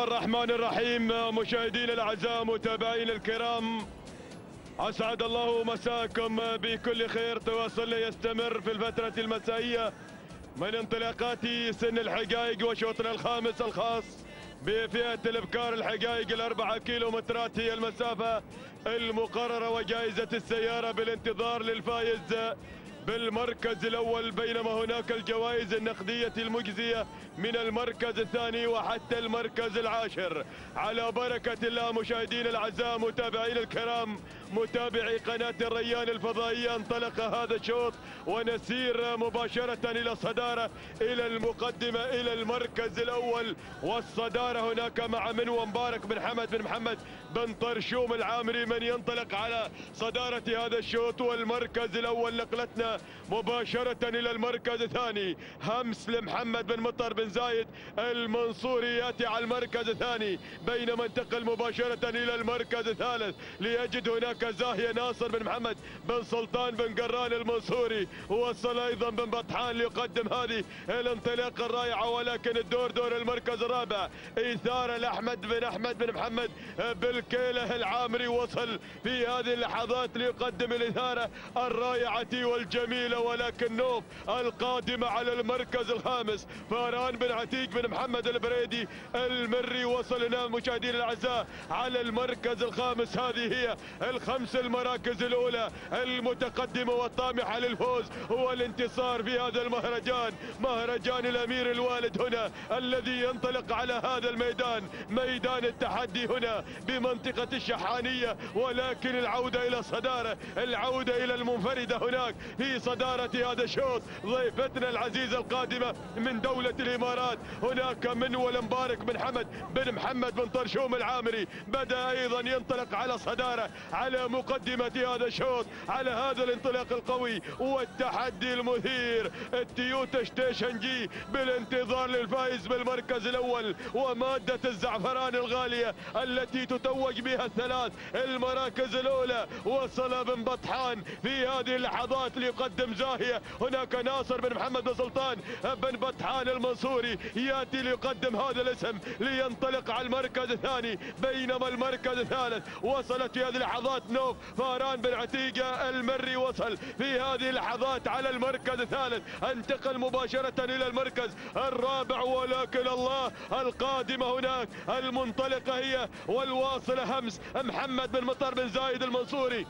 الرحمن الرحيم. مشاهدينا الاعزاء متابعينا الكرام، اسعد الله مساكم بكل خير. تواصلنا يستمر في الفتره المسائيه من انطلاقات سن الحقائق وشوطنا الخامس الخاص بفئه الابكار. الحقائق الاربعه كيلومترات هي المسافه المقرره، وجائزه السياره بالانتظار للفائز بالمركز الاول، بينما هناك الجوائز النقديه المجزيه من المركز الثاني وحتى المركز العاشر. على بركه الله مشاهدينا الاعزاء متابعينا الكرام، متابعي قناه الريان الفضائيه، انطلق هذا الشوط ونسير مباشره الى الصداره، الى المقدمه، الى المركز الاول والصداره. هناك مع منو مبارك بن حمد بن محمد بن طرشوم العامري من ينطلق على صداره هذا الشوط والمركز الاول. نقلتنا مباشره الى المركز الثاني، همس لمحمد بن مطر بن زايد المنصوري ياتي على المركز الثاني، بينما انتقل مباشره الى المركز الثالث ليجد هناك زاهيه ناصر بن محمد بن سلطان بن قران المنصوري، ووصل ايضا بن بطحان ليقدم هذه الانطلاقه الرائعه. ولكن الدور دور المركز الرابع، اثاره لاحمد بن محمد بالكيله العامري، وصل في هذه اللحظات ليقدم الاثاره الرائعه والجميله. ولكن نوف القادمه على المركز الخامس، فاران بن عتيق بن محمد البريدي المري، وصل هنا مشاهدينا الاعزاء على المركز الخامس. هذه هي الخمس المراكز الاولى المتقدمه والطامحه للفوز والانتصار في هذا المهرجان، مهرجان الامير الوالد هنا الذي ينطلق على هذا الميدان، ميدان التحدي هنا بمنطقه الشحانيه. ولكن العوده الى الصداره، العوده الى المنفرده هناك في صداره هذا الشوط، ضيفتنا العزيزه القادمه من دوله الامارات. هناك منول مبارك بن حمد بن محمد بن طرشوم العامري بدا ايضا ينطلق على صداره، على مقدمه هذا الشوط، على هذا الانطلاق القوي والتحدي المثير. التويوتا ستيشن جي بالانتظار للفائز بالمركز الاول، وماده الزعفران الغاليه التي تتوج بها الثلاث المراكز الاولى. وصل بن بطحان في هذه اللحظات ليقدم زاهيه، هناك ناصر بن محمد بن سلطان بن بطحان المنصوري ياتي ليقدم هذا الاسم لينطلق على المركز الثاني، بينما المركز الثالث وصلت في هذه اللحظات نوف فاران بن عتيقه المري، وصل في هذه اللحظات على المركز الثالث. انتقل مباشره الى المركز الرابع، ولكن الله القادمه هناك المنطلقه هي والواصله همس محمد بن مطر بن زايد المنصوري،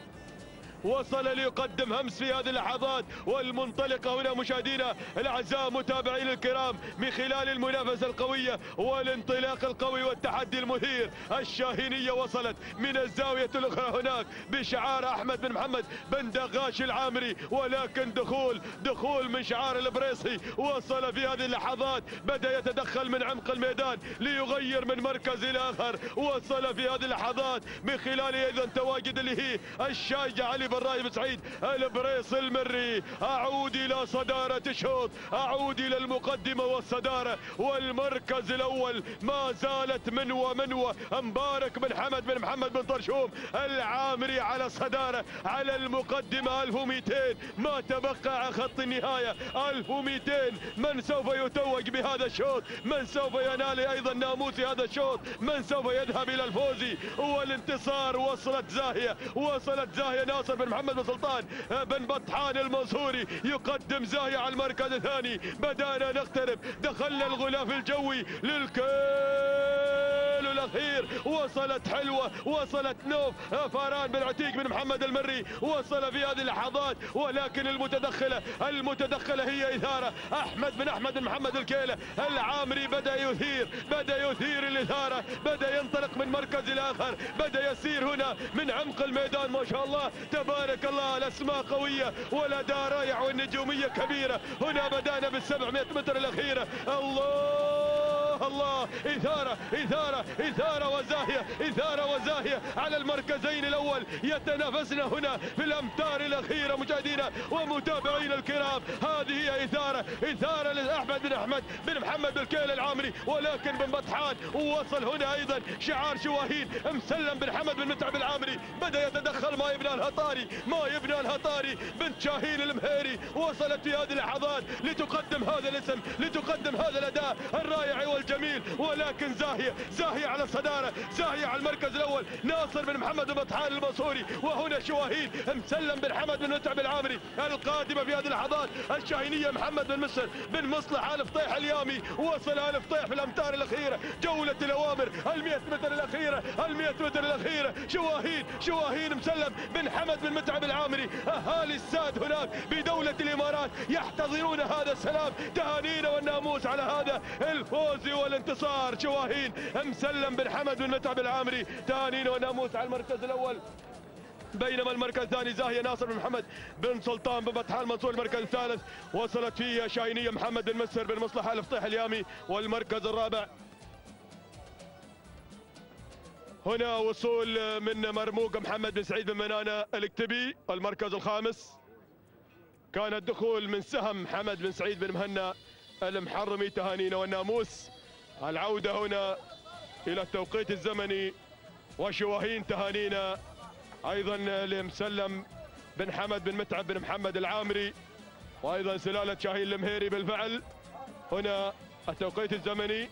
وصل ليقدم همس في هذه اللحظات. والمنطلقه هنا مشاهدينا الاعزاء متابعينا الكرام من خلال المنافسه القويه والانطلاق القوي والتحدي المثير. الشاهينيه وصلت من الزاويه الاخرى هناك بشعار احمد بن محمد بن دغاش العامري، ولكن دخول من شعار البريصي. وصل في هذه اللحظات، بدا يتدخل من عمق الميدان ليغير من مركز الى اخر. وصل في هذه اللحظات من خلال ايضا تواجد اللي هي الشايجه علي بن راي بن سعيد البريص المري. اعود الى صداره الشوط، اعود الى المقدمه والصداره والمركز الاول. ما زالت منوى مبارك بن حمد بن محمد بن طرشوم العامري على الصداره، على المقدمه 1200 ما تبقى على خط النهايه 1200. من سوف يتوج بهذا الشوط؟ من سوف ينال ايضا ناموس هذا الشوط؟ من سوف يذهب الى الفوز والانتصار؟ وصلت زاهيه ناصر بن محمد بن سلطان بن بطحان المنصوري يقدم زاهيه على المركز الثاني. بدانا نقترب، دخلنا الغلاف الجوي للكيلو الاخير. وصلت حلوه، وصلت نوف فاران بن عتيق بن محمد المري، وصل في هذه اللحظات. ولكن المتدخله هي اثاره احمد بن محمد الكيله العامري. بدا يثير الاثاره، بدا ينطلق من مركز الى اخر، بدا يسير هنا من عمق الميدان. ما شاء الله تبارك الله، الاسماء قويه والاداء رائع والنجوميه كبيره. هنا بدانا بال700 متر الاخيره. الله إثارة وزاهية على المركزين الأول يتنافسنا هنا في الأمتار الأخيرة مشاهدينا ومتابعينا الكرام. هذه هي إثارة لأحمد بن محمد بالكيل العامري، ولكن بن بطحان ووصل هنا أيضا شعار شواهين. مسلم بن حمد بن متعب العامري بدأ يتدخل ما يبنى الهطاري بنت شاهين المهيري. وصلت في هذه اللحظات لتقدم هذا الاسم، لتقدم هذا الأداء الرائع الجميل، ولكن زاهية على الصدارة، زاهية على المركز الأول. ناصر بن محمد بن بطحان المنصوري، وهنا شواهين مسلم بن حمد بن متعب العامري. القادمة في هذه اللحظات الشاهينية محمد بن مسر بن مصلح آل فطيح اليامي. وصل آل فطيح في الأمتار الأخيرة، جولة الأوامر، 100 متر الأخيرة، 100 متر الأخيرة. شواهين مسلم بن حمد بن متعب العامري. أهالي الساد هناك بدولة الإمارات يحتضنون هذا السلام. تهانينا والناموس على هذا الفوز والانتصار. شواهين مسلم بن حمد بن متعب العامري، تهانينا والناموس على المركز الأول. بينما المركز الثاني زاهية ناصر بن محمد بن سلطان بن بطحان المنصور. المركز الثالث وصلت فيه شاهينية محمد بن مسر بن مصلح آل فطيح اليامي. والمركز الرابع هنا وصول من مرموق محمد بن سعيد بن منانة الكتبي. المركز الخامس كان الدخول من سهم حمد بن سعيد بن مهنا المحرمي. تهانينا والناموس. العودة هنا إلى التوقيت الزمني، وشواهين تهانينا أيضا لمسلم بن حمد بن متعب بن محمد العامري، وأيضا سلالة شاهين المهيري بالفعل. هنا التوقيت الزمني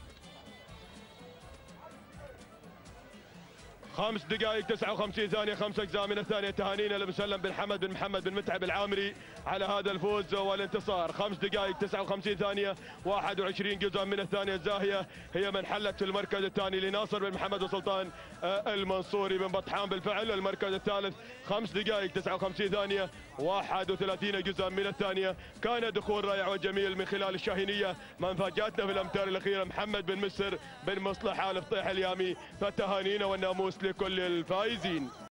5 دقائق 59 ثانية، 5 أجزاء من الثانية. تهانينا لمسلم بن حمد بن محمد بن متعب العامري على هذا الفوز والانتصار. 5 دقائق 59 ثانية، 21 جزءا من الثانية. الزاهية هي من حلت في المركز الثاني لناصر بن محمد بن سلطان المنصوري بن بطحان بالفعل. المركز الثالث 5 دقائق 59 ثانية، 31 جزءا من الثانية. كان دخول رائع وجميل من خلال الشاهينية. من فاجأتنا في الأمتار الأخيرة محمد بن مسر بن مصلح آل فطيح اليامي. فتهانينا والناموس لكل الفائزين.